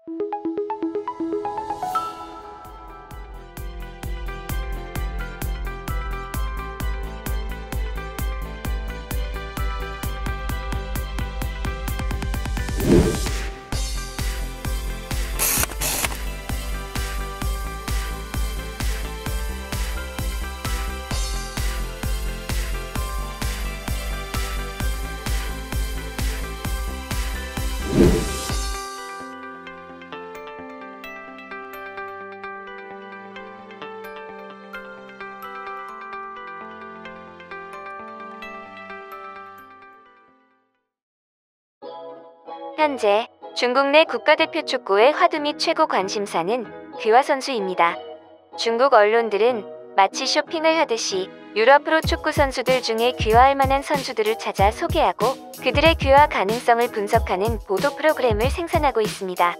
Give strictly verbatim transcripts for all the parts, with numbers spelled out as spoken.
현재 중국 내 국가대표 축구의 화두 및 최고 관심사는 귀화 선수입니다. 중국 언론들은 마치 쇼핑을 하듯이 유럽 프로 축구 선수들 중에 귀화할 만한 선수들을 찾아 소개하고 그들의 귀화 가능성을 분석하는 보도 프로그램을 생산하고 있습니다.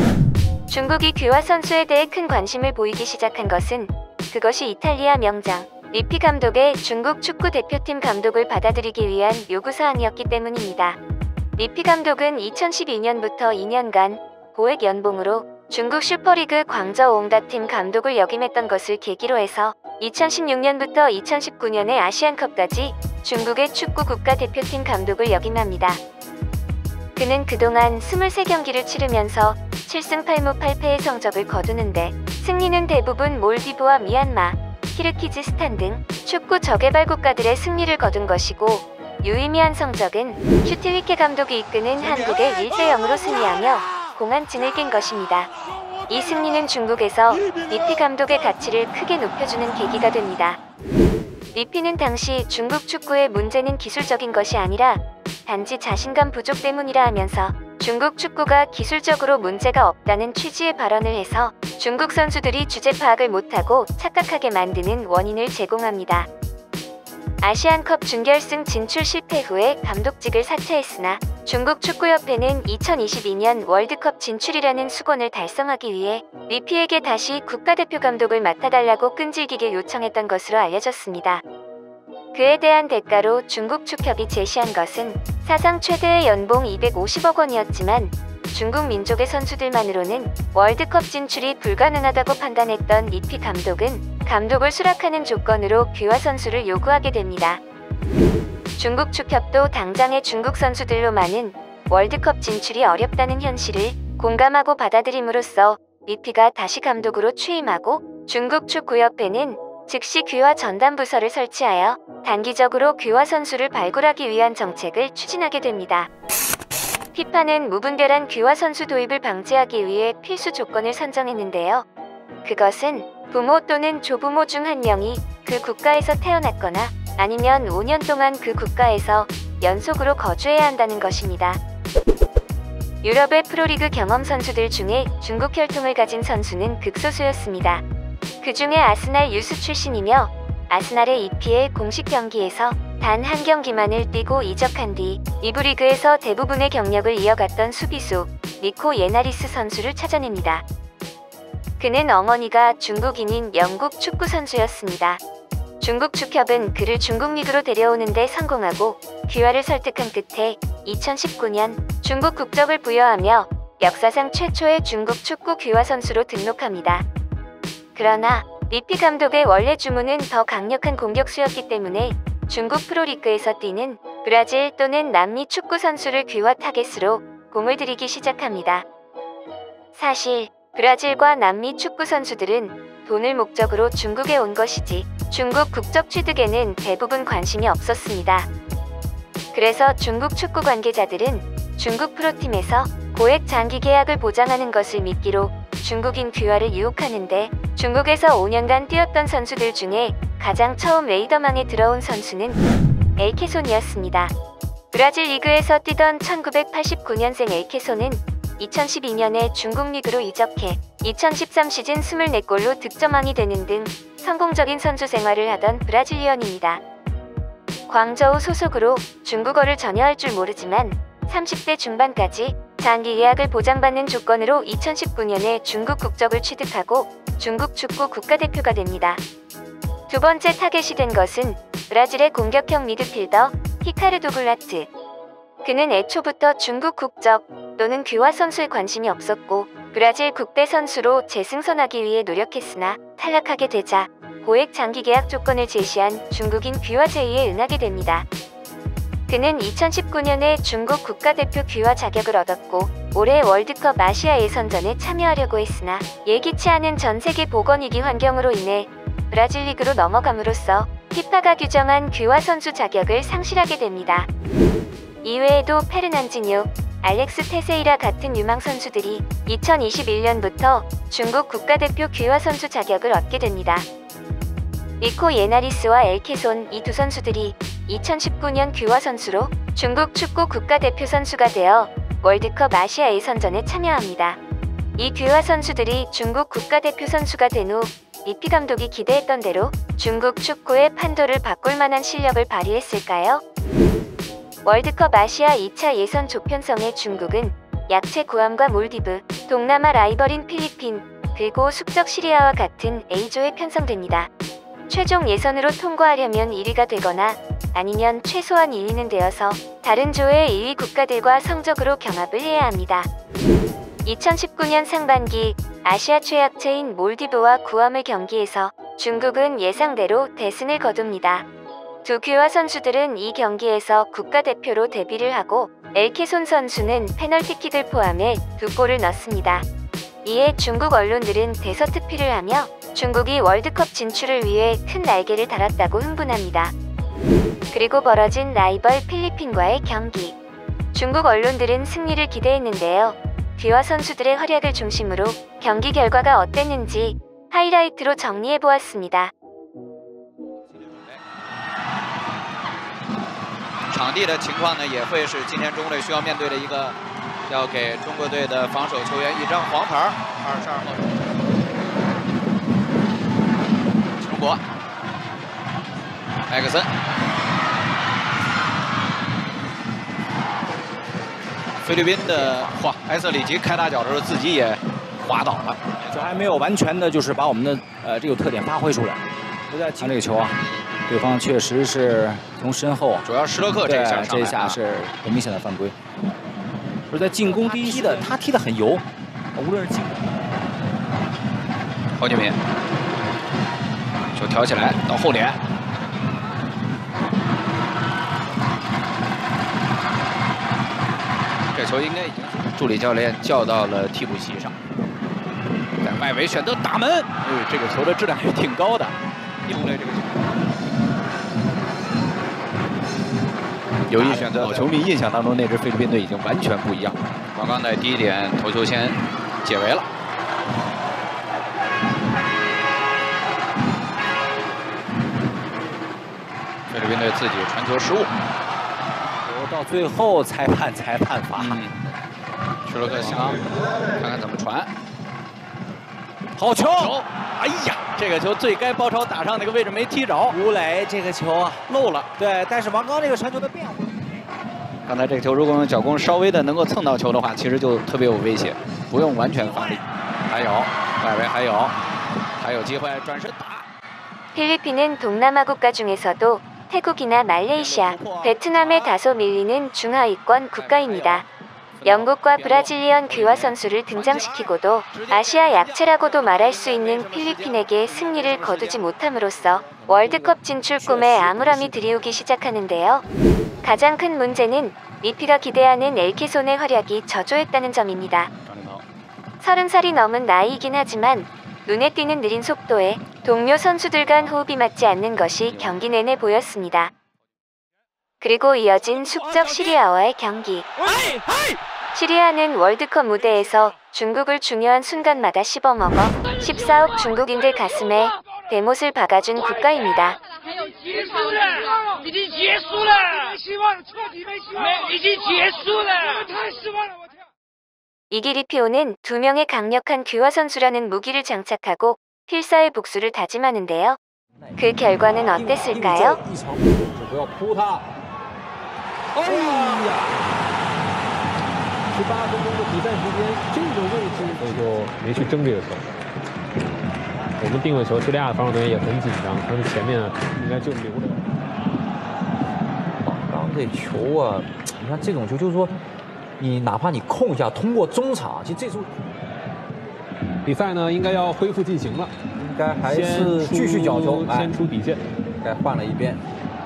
중국이 귀화 선수에 대해 큰 관심을 보이기 시작한 것은 그것이 이탈리아 명장 리피 감독의 중국 축구 대표팀 감독을 받아들이기 위한 요구사항이었기 때문입니다. 리피 감독은 이천십이 년부터 이 년간 고액 연봉으로 중국 슈퍼리그 광저우 옹다팀 감독을 역임했던 것을 계기로 해서 이천십육 년부터 이천십구 년의 아시안컵까지 중국의 축구 국가대표팀 감독을 역임합니다. 그는 그동안 이십삼 경기를 치르면서 칠 승 팔 무 팔 패의 성적을 거두는데 승리는 대부분 몰디브와 미얀마, 키르기즈스탄 등 축구 저개발 국가들의 승리를 거둔 것이고 유의미한 성적은 슈틸리케 감독이 이끄는 한국의 일 대 영으로 승리하며 공안증을 깬 것입니다. 이 승리는 중국에서 리피 감독의 가치를 크게 높여주는 계기가 됩니다. 리피는 당시 중국 축구의 문제는 기술적인 것이 아니라 단지 자신감 부족 때문이라 하면서 중국 축구가 기술적으로 문제가 없다는 취지의 발언을 해서 중국 선수들이 주제 파악을 못하고 착각하게 만드는 원인을 제공합니다. 아시안컵 준결승 진출 실패 후에 감독직을 사퇴했으나 중국 축구협회는 이천이십이 년 월드컵 진출이라는 수건을 달성하기 위해 리피에게 다시 국가대표 감독을 맡아달라고 끈질기게 요청했던 것으로 알려졌습니다. 그에 대한 대가로 중국 축협이 제시한 것은 사상 최대의 연봉 이백오십억 원이었지만 중국 민족의 선수들만으로는 월드컵 진출이 불가능하다고 판단했던 리피 감독은 감독을 수락하는 조건으로 귀화 선수를 요구하게 됩니다. 중국 축협도 당장의 중국 선수들로만은 월드컵 진출이 어렵다는 현실을 공감하고 받아들임으로써 리피가 다시 감독으로 취임하고 중국 축구협회는 즉시 귀화 전담 부서를 설치하여 단기적으로 귀화 선수를 발굴하기 위한 정책을 추진하게 됩니다. 피파는 무분별한 귀화 선수 도입을 방지하기 위해 필수 조건을 선정했는데요. 그것은 부모 또는 조부모 중 한 명이 그 국가에서 태어났거나 아니면 오 년 동안 그 국가에서 연속으로 거주해야 한다는 것입니다. 유럽의 프로리그 경험 선수들 중에 중국 혈통을 가진 선수는 극소수였습니다. 그 중에 아스날 유스 출신이며 아스날의 이피엘 공식 경기에서 단 한 경기만을 뛰고 이적한 뒤 이부 리그에서 대부분의 경력을 이어갔던 수비수 니코 예나리스 선수를 찾아냅니다. 그는 어머니가 중국인인 영국 축구 선수였습니다. 중국 축협은 그를 중국 리그로 데려오는 데 성공하고 귀화를 설득한 끝에 이천십구 년 중국 국적을 부여하며 역사상 최초의 중국 축구 귀화 선수로 등록합니다. 그러나 리피 감독의 원래 주문은 더 강력한 공격수였기 때문에 중국 프로리그에서 뛰는 브라질 또는 남미 축구 선수를 귀화 타겟으로 공을 들이기 시작합니다. 사실 브라질과 남미 축구 선수들은 돈을 목적으로 중국에 온 것이지 중국 국적 취득에는 대부분 관심이 없었습니다. 그래서 중국 축구 관계자들은 중국 프로팀에서 고액 장기 계약을 보장하는 것을 미끼로 중국인 귀화를 유혹하는데 중국에서 오 년간 뛰었던 선수들 중에 가장 처음 레이더망에 들어온 선수는 엘케손이었습니다. 브라질 리그에서 뛰던 천구백팔십구 년생 엘케손은 이천십이 년에 중국 리그로 이적해 이천십삼 시즌 이십사 골로 득점왕이 되는 등 성공적인 선수 생활을 하던 브라질리언입니다. 광저우 소속으로 중국어를 전혀 할 줄 모르지만 삼십 대 중반까지 장기 예약을 보장받는 조건으로 이천십구 년에 중국 국적을 취득하고 중국 축구 국가대표가 됩니다. 두 번째 타겟이 된 것은 브라질의 공격형 미드필더 히카르도 글라트. 그는 애초부터 중국 국적 또는 귀화 선수에 관심이 없었고 브라질 국대 선수로 재승선하기 위해 노력했으나 탈락하게 되자 고액 장기 계약 조건을 제시한 중국인 귀화 제의에 응하게 됩니다. 그는 이천십구 년에 중국 국가대표 귀화 자격을 얻었고 올해 월드컵 아시아 예선전에 참여하려고 했으나 예기치 않은 전세계 보건위기 환경으로 인해 브라질 리그로 넘어감으로써 피파가 규정한 귀화 선수 자격을 상실하게 됩니다. 이외에도 페르난지뉴, 알렉스 테세이라 같은 유망 선수들이 이천이십일 년부터 중국 국가대표 귀화 선수 자격을 얻게 됩니다. 리코 예나리스와 엘케손 이 두 선수들이 이천십구 년 귀화 선수로 중국 축구 국가대표 선수가 되어 월드컵 아시아 예선전에 참여합니다. 이 귀화 선수들이 중국 국가대표 선수가 된 후 리피 감독이 기대했던 대로 중국 축구의 판도를 바꿀 만한 실력을 발휘했을까요? 월드컵 아시아 이 차 예선 조편성의 중국은 약체 구암과 몰디브, 동남아 라이벌인 필리핀, 그리고 숙적 시리아와 같은 A조에 편성됩니다. 최종 예선으로 통과하려면 일 위가 되거나 아니면 최소한 일 위는 되어서 다른 조의 일 위 국가들과 성적으로 경합을 해야 합니다. 이천십구 년 상반기 아시아 최약체인 몰디브와 구암의 경기에서 중국은 예상대로 대승을 거둡니다. 두 귀화 선수들은 이 경기에서 국가대표로 데뷔를 하고 엘케손 선수는 페널티킥을 포함해 두 골을 넣습니다. 이에 중국 언론들은 대서특필을 하며 중국이 월드컵 진출을 위해 큰 날개를 달았다고 흥분합니다. 그리고 벌어진 라이벌 필리핀과의 경기. 중국 언론들은 승리를 기대했는데요. 귀화 선수들의 활약을 중심으로 경기 결과가 어땠는지 하이라이트로 정리해보았습니다. 场地的情况呢，也会是今天中国队需要面对的一个，要给中国队的防守球员一张黄牌。二十二号，中国，艾克森，菲律宾的哇，埃瑟里奇开大脚的时候自己也滑倒了， 这还没有完全的就是把我们的呃这个特点发挥出来。就在看这个球啊。 对方确实是从身后， 主要施洛克这一下， 这一下是很明显的犯规。就是在进攻第一踢的，他踢得很油，无论是进攻。 侯建民，球挑起来到后脸，这球应该已经助理教练叫到了替补席上，在外围选择打门，哎，这个球的质量还是挺高的，因为这个球。 有意选择，老球迷印象当中那支菲律宾队已经完全不一样。刚刚在第一点头球先解围了，菲律宾队自己传球失误， 到最后裁判裁判罚， 嗯、施洛克想看看怎么传， 好球！ 哎呀，这个球最该包抄打上那个位置没踢着， 吴磊这个球啊漏了。对， 但是王刚这个传球的变化。 刚才这个球，如果用脚弓稍微的能够蹭到球的话，其实就特别有威胁，不用完全发力。还有外围还有还有机会转身打。 필리핀은 동남아 국가 중에서도 태국이나 말레이시아, 베트남에 다소 밀리는 중하위권 국가입니다. 영국과 브라질리언 귀화 선수를 등장시키고도 아시아 약체라고도 말할 수 있는 필리핀에게 승리를 거두지 못함으로써 월드컵 진출 꿈에 암울함이 들이오기 시작하는데요. 가장 큰 문제는 리피가 기대하는 엘케손의 활약이 저조했다는 점입니다. 서른 살이 넘은 나이이긴 하지만 눈에 띄는 느린 속도에 동료 선수들 간 호흡이 맞지 않는 것이 경기 내내 보였습니다. 그리고 이어진 숙적 시리아와의 경기. 시리아는 월드컵 무대에서 중국을 중요한 순간마다 씹어먹어 십사억 중국인들 가슴에 대못을 박아준 국가입니다. 이기리피오는 두 명의 강력한 귀화 선수라는 무기를 장착하고 필사의 복수를 다짐하는데요. 그 결과는 어땠을까요? 十八分钟的比赛时间，这个位置所以就没去争这个球。我们定位球，叙利亚的防守队员也很紧张，他们前面应该就留着。宝刚这球啊，你看这种球，就是说，你哪怕你控一下，通过中场，其实这时候比赛呢应该要恢复进行了， 应该还是继续角球， 先出底线， 该换了一边。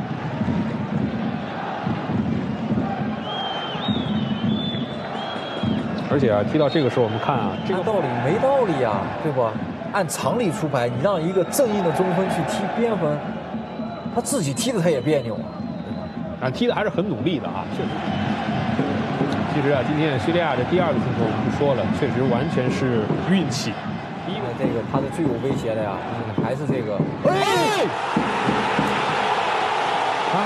而且啊，踢到这个时候，我们看啊，这个道理没道理啊，对吧？按常理出牌，你让一个正印的中锋去踢边锋，他自己踢的他也别扭啊。 啊，踢的还是很努力的啊，确实。其实啊，今天叙利亚的第二个进球我们不说了，确实完全是运气。 第一个这个他是最有威胁的呀，还是这个。哎！ 哎！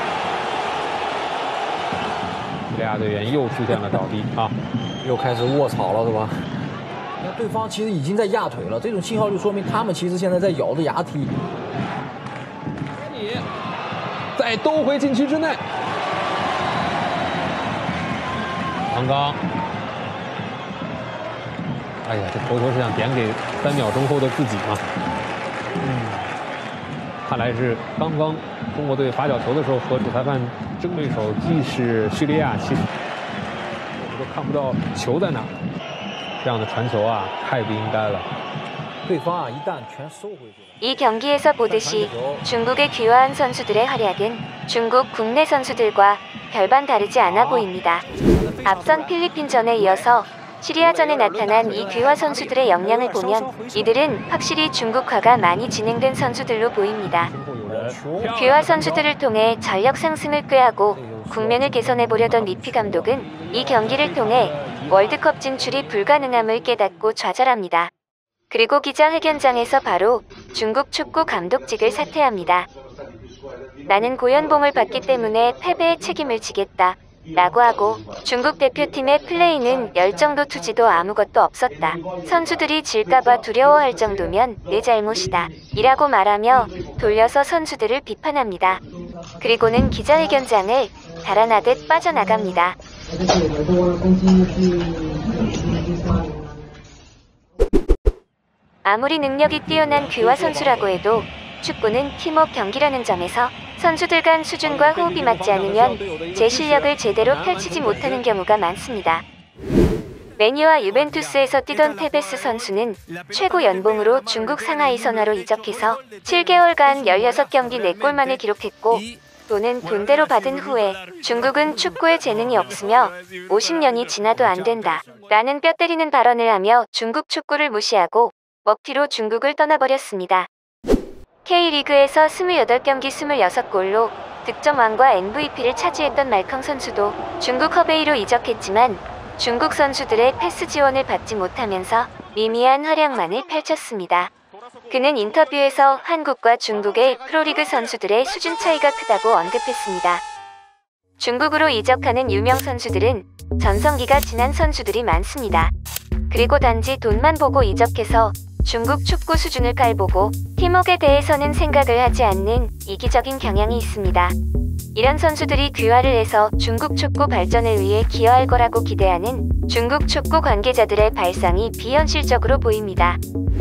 叙利亚队员又出现了倒地啊， 又开始卧槽了，是吧？那对方其实已经在压腿了，这种信号就说明他们其实现在在咬着牙踢。 你再兜回禁区之内。王刚，哎呀，这头球是想点给三秒钟后的自己吗？嗯，看来是刚刚中国队罚角球的时候和主裁判争对手既是叙利亚，其实我们都看不到球在哪。这样的传球啊，太不应该了。 对方啊，一旦全收回去。 이 경기에서 보듯이 중국의 귀화한 선수들의 활약은 중국 국내 선수들과 별반 다르지 않아 보입니다. 앞선 필리핀전에 이어서 시리아전에 나타난 이 귀화 선수들의 역량을 보면 이들은 확실히 중국화가 많이 진행된 선수들로 보입니다. 귀화 선수들을 통해 전력 상승을 꾀하고 국면을 개선해보려던 리피 감독은 이 경기를 통해 월드컵 진출이 불가능함을 깨닫고 좌절합니다. 그리고 기자회견장에서 바로 중국 축구 감독직을 사퇴합니다. 나는 고연봉을 받기 때문에 패배의 책임을 지겠다 라고 하고 중국 대표팀의 플레이는 열정도 투지도 아무것도 없었다. 선수들이 질까봐 두려워할 정도면 내 잘못이다 이라고 말하며 돌려서 선수들을 비판합니다. 그리고는 기자회견장을 달아나듯 빠져나갑니다. 아무리 능력이 뛰어난 귀화 선수라고 해도 축구는 팀워크 경기라는 점에서 선수들 간 수준과 호흡이 맞지 않으면 제 실력을 제대로 펼치지 못하는 경우가 많습니다. 맨유와 유벤투스에서 뛰던 테베스 선수는 최고 연봉으로 중국 상하이 선화로 이적해서 칠 개월간 열여섯 경기 네 골만을 기록했고 돈은 돈대로 받은 후에 중국은 축구에 재능이 없으며 오십 년이 지나도 안 된다 라는 뼈 때리는 발언을 하며 중국 축구를 무시하고 먹튀로 중국을 떠나버렸습니다. K리그에서 이십팔 경기 이십육 골로 득점왕과 엠브이피를 차지했던 말컹 선수도 중국 허베이로 이적했지만 중국 선수들의 패스 지원을 받지 못하면서 미미한 활약만을 펼쳤습니다. 그는 인터뷰에서 한국과 중국의 프로리그 선수들의 수준 차이가 크다고 언급했습니다. 중국으로 이적하는 유명 선수들은 전성기가 지난 선수들이 많습니다. 그리고 단지 돈만 보고 이적해서 중국 축구 수준을 깔보고 팀워크에 대해서는 생각을 하지 않는 이기적인 경향이 있습니다. 이런 선수들이 귀화를 해서 중국 축구 발전을 위해 기여할 거라고 기대하는 중국 축구 관계자들의 발상이 비현실적으로 보입니다.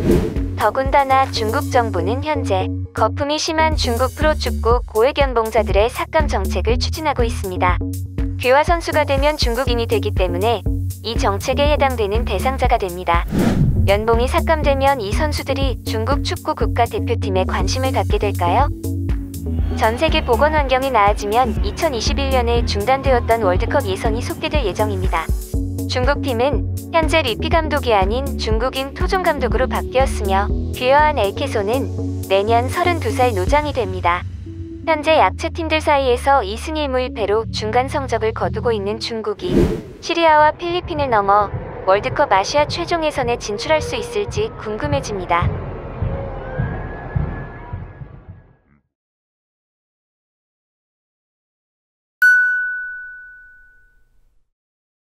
더군다나 중국 정부는 현재 거품이 심한 중국 프로축구 고액연봉자들의 삭감 정책을 추진하고 있습니다. 귀화 선수가 되면 중국인이 되기 때문에 이 정책에 해당되는 대상자가 됩니다. 연봉이 삭감되면 이 선수들이 중국 축구 국가대표팀에 관심을 갖게 될까요? 전 세계 보건 환경이 나아지면 이천이십일 년에 중단되었던 월드컵 예선이 속개될 예정입니다. 중국팀은 현재 리피 감독이 아닌 중국인 토종 감독으로 바뀌었으며 귀화한 엘케소는 내년 서른두 살 노장이 됩니다. 현재 약체팀들 사이에서 이 승 일 무 일 패로 중간 성적을 거두고 있는 중국이 시리아와 필리핀을 넘어 월드컵 아시아 최종 예선에 진출할 수 있을지 궁금해집니다.